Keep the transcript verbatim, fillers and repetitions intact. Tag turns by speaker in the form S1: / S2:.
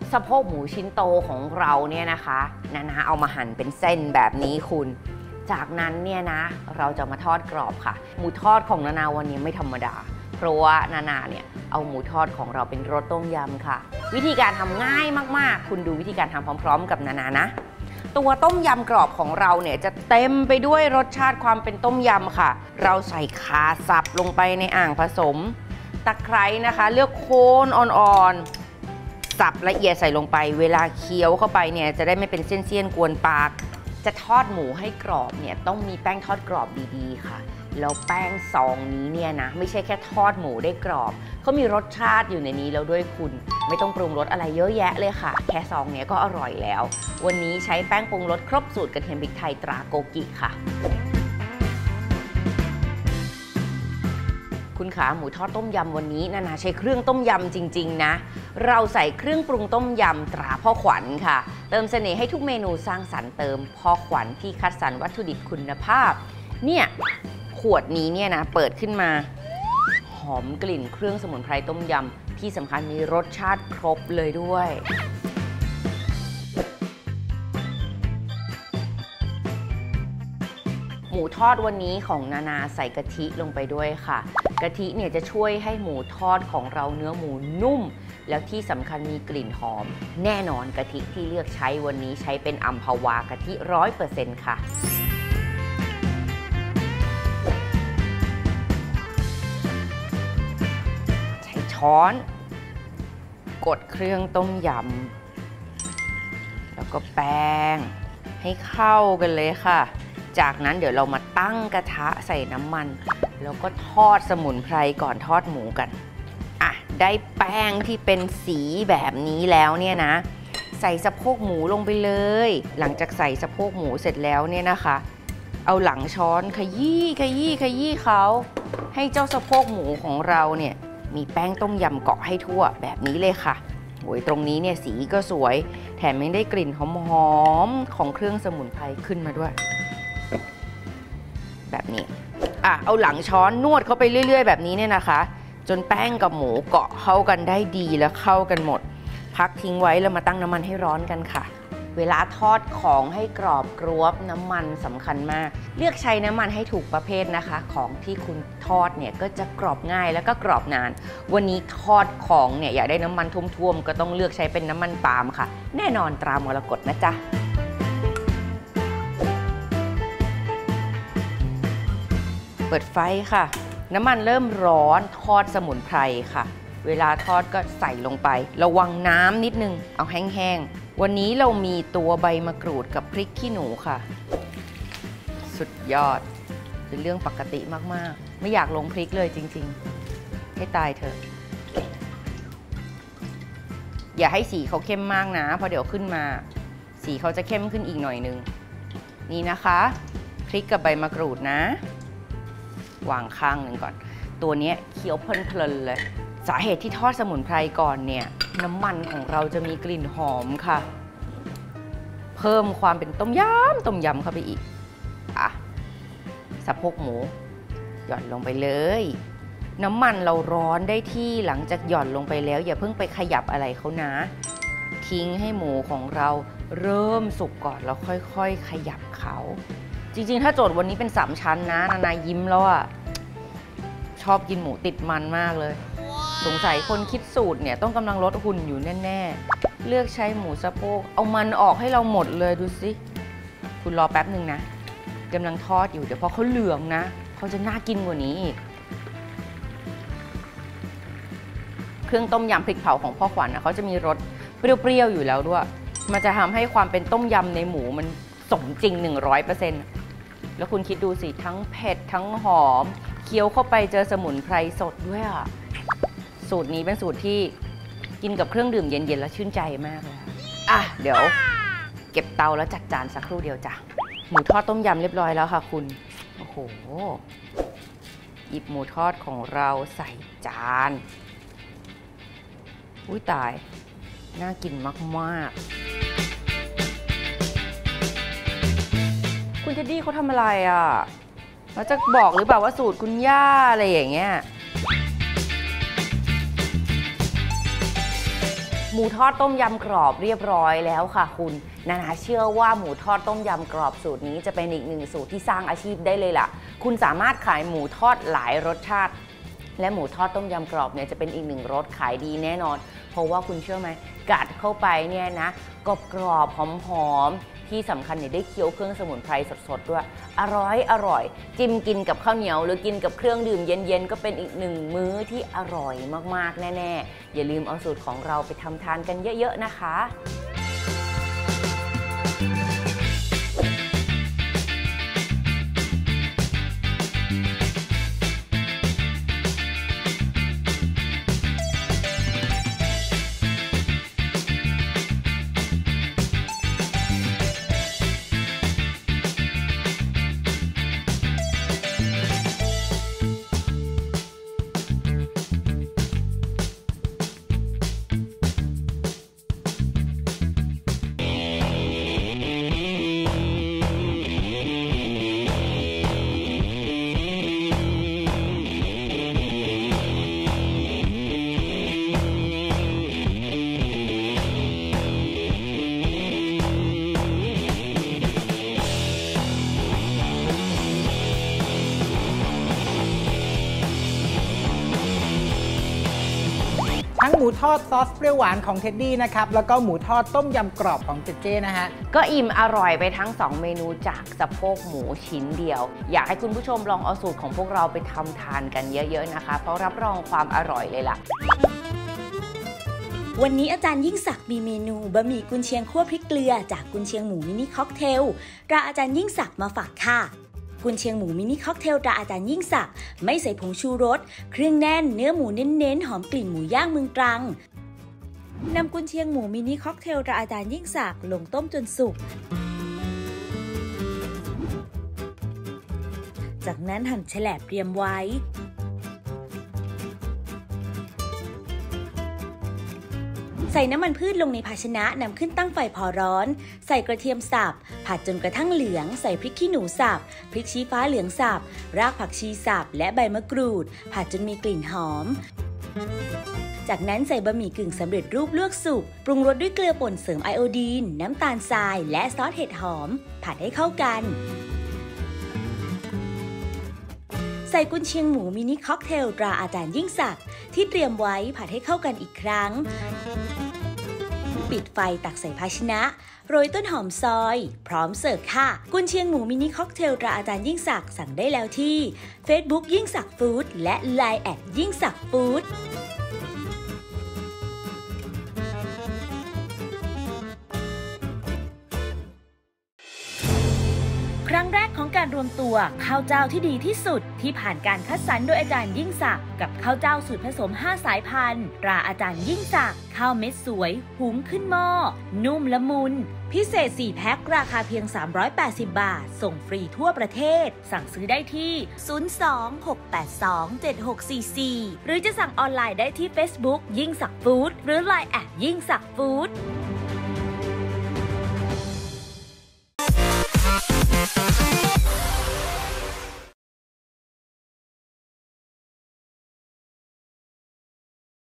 S1: สะโพกหมูชิ้นโตของเราเนี่ยนะคะนานาเอามาหั่นเป็นเส้นแบบนี้คุณจากนั้นเนี่ยนะเราจะมาทอดกรอบค่ะหมูทอดของนานาวันนี้ไม่ธรรมดาเพราะว่านานาเนี่ยเอาหมูทอดของเราเป็นรสต้มยำค่ะวิธีการทำง่ายมากๆคุณดูวิธีการทำพร้อมๆกับนานานะตัวต้มยำกรอบของเราเนี่ยจะเต็มไปด้วยรสชาติความเป็นต้มยำค่ะเราใส่ข่าสับลงไปในอ่างผสมตะไคร้นะคะเลือกโคนอ่อนๆสับละเอียดใส่ลงไปเวลาเคี้ยวเข้าไปเนี่ยจะได้ไม่เป็นเส้นๆกวนปากจะทอดหมูให้กรอบเนี่ยต้องมีแป้งทอดกรอบดีๆค่ะแล้วแป้งซองนี้เนี่ยนะไม่ใช่แค่ทอดหมูได้กรอบเขามีรสชาติอยู่ในนี้แล้วด้วยคุณไม่ต้องปรุงรสอะไรเยอะแยะเลยค่ะแค่ซองเนี้ยก็อร่อยแล้ววันนี้ใช้แป้งปรุงรสครบสูตรกระเทียมพริกไทยตราโกกิค่ะคุณขาหมูทอดต้มยำวันนี้นานาใช้เครื่องต้มยำจริงๆนะเราใส่เครื่องปรุงต้มยำตราพ่อขวัญค่ะเติมเสน่ห์ให้ทุกเมนูสร้างสรรค์เติมพ่อขวัญที่คัดสรรวัตถุดิบคุณภาพเนี่ยขวดนี้เนี่ยนะเปิดขึ้นมาหอมกลิ่นเครื่องสมุนไพรต้มยำที่สำคัญมีรสชาติครบเลยด้วยหมูทอดวันนี้ของนานาใส่กะทิลงไปด้วยค่ะกะทิเนี่ยจะช่วยให้หมูทอดของเราเนื้อหมูนุ่มแล้วที่สำคัญมีกลิ่นหอมแน่นอนกะทิที่เลือกใช้วันนี้ใช้เป็นอัมพวากะทิ ร้อยเปอร์เซ็นต์ ค่ะใช้ช้อนกดเครื่องต้มยำแล้วก็แป้งให้เข้ากันเลยค่ะจากนั้นเดี๋ยวเรามาตั้งกระทะใส่น้ำมันแล้วก็ทอดสมุนไพรก่อนทอดหมูกันอ่ะได้แป้งที่เป็นสีแบบนี้แล้วเนี่ยนะใส่สะโพกหมูลงไปเลยหลังจากใส่สะโพกหมูเสร็จแล้วเนี่ยนะคะเอาหลังช้อนขยี้ขยี้ขยี้เขาให้เจ้าสะโพกหมูของเราเนี่ยมีแป้งต้มยำเกาะให้ทั่วแบบนี้เลยค่ะโอ้ยตรงนี้เนี่ยสีก็สวยแถมยังได้กลิ่นหอมๆของเครื่องสมุนไพรขึ้นมาด้วยแบบนี้อ่ะเอาหลังช้อนนวดเข้าไปเรื่อยๆแบบนี้เนี่ยนะคะจนแป้งกับหมูเกาะเข้ากันได้ดีและเข้ากันหมดพักทิ้งไว้แล้วมาตั้งน้ำมันให้ร้อนกันค่ะเวลาทอดของให้กรอบกรอบน้ำมันสำคัญมากเลือกใช้น้ำมันให้ถูกประเภทนะคะของที่คุณทอดเนี่ยก็จะกรอบง่ายแล้วก็กรอบนานวันนี้ทอดของเนี่ยอยากได้น้ำมันท่วมๆก็ต้องเลือกใช้เป็นน้ำมันปาล์มค่ะแน่นอนตรามรกตนะจ๊ะเปิดไฟค่ะน้ำมันเริ่มร้อนทอดสมุนไพรค่ะเวลาทอดก็ใส่ลงไประวังน้ำนิดนึงเอาแห้งๆวันนี้เรามีตัวใบมะกรูดกับพริกขี้หนูค่ะสุดยอดเป็นเรื่องปกติมากๆไม่อยากลงพริกเลยจริงๆให้ตายเถอะอย่าให้สีเขาเข้มมากนะเพราะเดี๋ยวขึ้นมาสีเขาจะเข้มขึ้นอีกหน่อยนึงนี่นะคะพริกกับใบมะกรูดนะวางข้างหนึ่งก่อนตัวนี้เคี้ยวเพลินๆเลยสาเหตุที่ทอดสมุนไพรก่อนเนี่ยน้ำมันของเราจะมีกลิ่นหอมค่ะเพิ่มความเป็นต้มยำต้มยำเข้าไปอีกอ่ะสะโพกหมูหย่อนลงไปเลยน้ำมันเราร้อนได้ที่หลังจากหย่อนลงไปแล้วอย่าเพิ่งไปขยับอะไรเขานะทิ้งให้หมูของเราเริ่มสุกก่อนแล้วค่อยๆขยับเขาจริงๆถ้าโจทย์วันนี้เป็นสามชั้นนะนานายิ้มแล้วอ่ะชอบกินหมูติดมันมากเลย wow. สงสัยคนคิดสูตรเนี่ยต้องกำลังลดหุ่นอยู่แน่ๆเลือกใช้หมูสะโพกเอามันออกให้เราหมดเลยดูสิคุณรอแป๊บหนึ่งนะกำลังทอดอยู่เดี๋ยวพอเขาเหลืองนะเขาจะน่ากินกว่านี้อีกเครื่องต้มยำพริกเผาของพ่อขวัญนะเขาจะมีรสเปรี้ยวๆอยู่แล้วด้วยมันจะทำให้ความเป็นต้มยำในหมูมันสมจริง หนึ่งร้อยเปอร์เซ็นต์ แล้วคุณคิดดูสิทั้งเผ็ดทั้งหอมเคี้ยวเข้าไปเจอสมุนไพรสดด้วยอ่ะสูตรนี้เป็นสูตรที่กินกับเครื่องดื่มเย็นๆแล้วชื่นใจมากเลยอ่ะเดี๋ยวเก็บเตาแล้วจัดจานสักครู่เดียวจ้ะหมูทอดต้มยำเรียบร้อยแล้วค่ะคุณโอ้โหหยิบหมูทอดของเราใส่จานอุ้ยตายน่ากินมากๆคุณเท็ดดี้เขาทำอะไรอ่ะเราจะบอกหรือเปล่าว่าสูตรคุณย่าอะไรอย่างเงี้ยหมูทอดต้มยำกรอบเรียบร้อยแล้วค่ะคุณนานาเชื่อว่าหมูทอดต้มยำกรอบสูตรนี้จะเป็นอีกหนึ่งสูตรที่สร้างอาชีพได้เลยล่ะคุณสามารถขายหมูทอดหลายรสชาติและหมูทอดต้มยำกรอบเนี่ยจะเป็นอีกหนึ่งรสขายดีแน่นอนเพราะว่าคุณเชื่อไหมกัดเข้าไปเนี่ยนะกรอบกรอบหอมๆที่สำคัญเนี่ยได้เคี้ยวเครื่องสมุนไพรสดๆด้วยอร่อยอร่อยจิ้มกินกับข้าวเหนียวหรือกินกับเครื่องดื่มเย็นๆก็เป็นอีกหนึ่งมื้อที่อร่อยมากๆแน่ๆอย่าลืมเอาสูตรของเราไปทำทานกันเยอะๆนะคะ
S2: ทั้งหมูทอดซอสเปรี้ยวหวานของเท็ดดี้นะครับแล้วก็หมูทอดต้มยำกรอบของเจเจนะฮะ
S1: ก็อิ่มอร่อยไปทั้งสองเมนูจากสะโพกหมูชิ้นเดียวอยากให้คุณผู้ชมลองเอาสูตรของพวกเราไปทำทานกันเยอะๆนะคะเพราะรับรองความอร่อยเลยล่ะ
S3: วันนี้อาจารย์ยิ่งศักดิ์มีเมนูบะหมี่กุนเชียงคั่วพริกเกลือจากกุนเชียงหมูมินิค็อกเทลตราอาจารย์ยิ่งศักดิ์มาฝากค่ะกุนเชียงหมูมินิค็อกเทลตราอาจารย์ยิ่งศักดิ์ไม่ใส่ผงชูรสเครื่องแน่นเนื้อหมูเน้นๆหอมกลิ่นหมูย่างเมืองตรังนำกุนเชียงหมูมินิค็อกเทลตราอาจารย์ยิ่งศักดิ์ลงต้มจนสุกจากนั้นหั่นแฉลบเตรียมไว้ใส่น้ำมันพืชลงในภาชนะนำขึ้นตั้งไฟพอร้อนใส่กระเทียมสับผัดจนกระทั่งเหลืองใส่พริกขี้หนูสับพริกชี้ฟ้าเหลืองสับรากผักชีสับและใบมะกรูดผัดจนมีกลิ่นหอมจากนั้นใส่บะหมี่กึ่งสำเร็จรูปลวกสุกปรุงรสด้วยเกลือป่นเสริมไอโอดีนน้ำตาลทรายและซอสเห็ดหอมผัดให้เข้ากันใส่กุนเชียงหมูมินิค็อกเทลตราอาจารย์ยิ่งศักดิ์ที่เตรียมไว้ผัดให้เข้ากันอีกครั้งปิดไฟตักใส่ภาชนะโรยต้นหอมซอยพร้อมเสิร์ฟค่ะกุนเชียงหมูมินิค็อกเทลตราอาจารย์ยิ่งศักดิ์สั่งได้แล้วที่ Facebook ยิ่งศักดิ์ฟู้ดและ ไลน์ แอทยิ่งศักดิ์ฟู้ดครั้งแรกของการรวมตัวข้าวเจ้าที่ดีที่สุดที่ผ่านการคัดสรรโดยอาจารย์ยิ่งศักดิ์กับข้าวเจ้าสูตรผสมห้าสายพันธุ์ตราอาจารย์ยิ่งศักดิ์ข้าวเม็ดสวยหุงขึ้นหม้อนุ่มละมุนพิเศษสี่แพ็คราคาเพียงสามร้อยแปดสิบบาทส่งฟรีทั่วประเทศสั่งซื้อได้ที่ศูนย์ สอง หก แปด สอง เจ็ด หก สี่ สี่หรือจะสั่งออนไลน์ได้ที่ Facebook ยิ่งศักดิ์ฟู้ดหรือ ไลน์ แอทยิ่งศักดิ์ฟู้ด